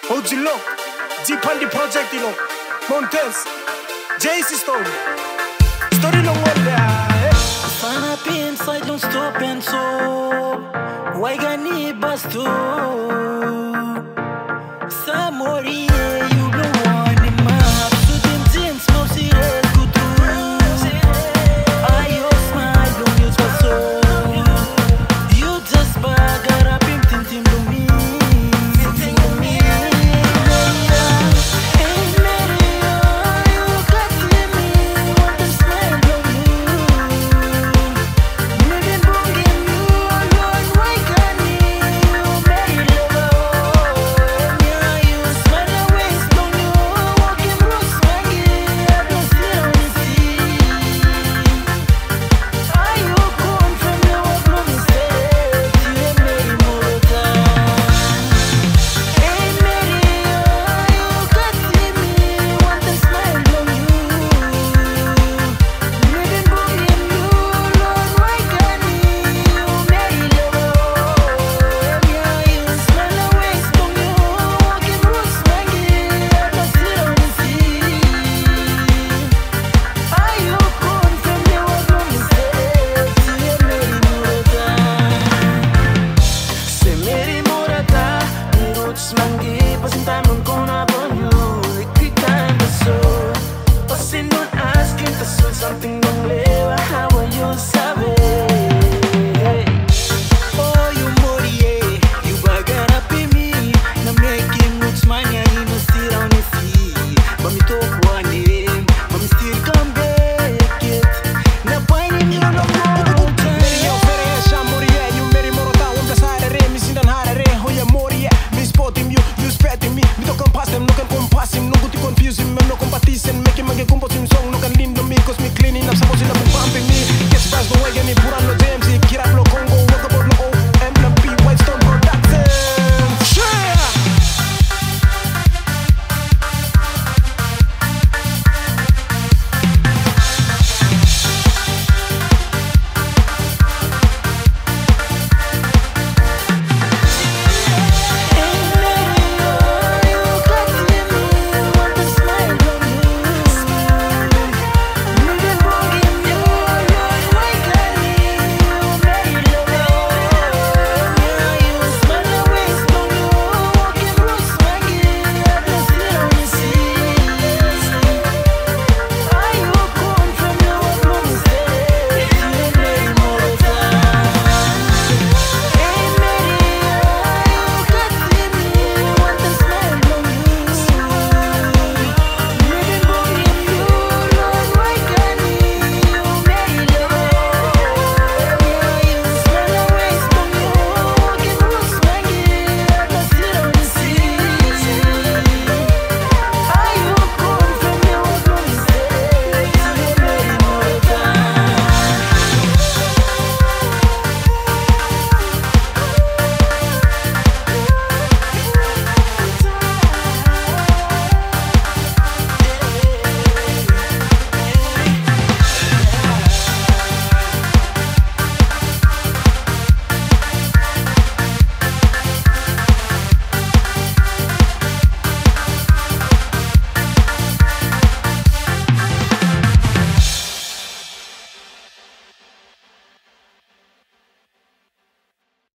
OG Lock, Deep on the project, Montez, Jaycii Story long one there. Sana pin side don't stop and so why gani basto Samori you don't want him up to them things most serious good to I smile don't use for so you just bag up him tim to me